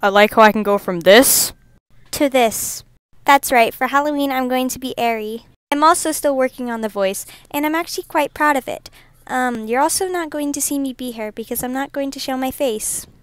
I like how I can go from this to this. That's right, for Halloween I'm going to be Airy. I'm also still working on the voice, and I'm actually quite proud of it. You're also not going to see me be here because I'm not going to show my face.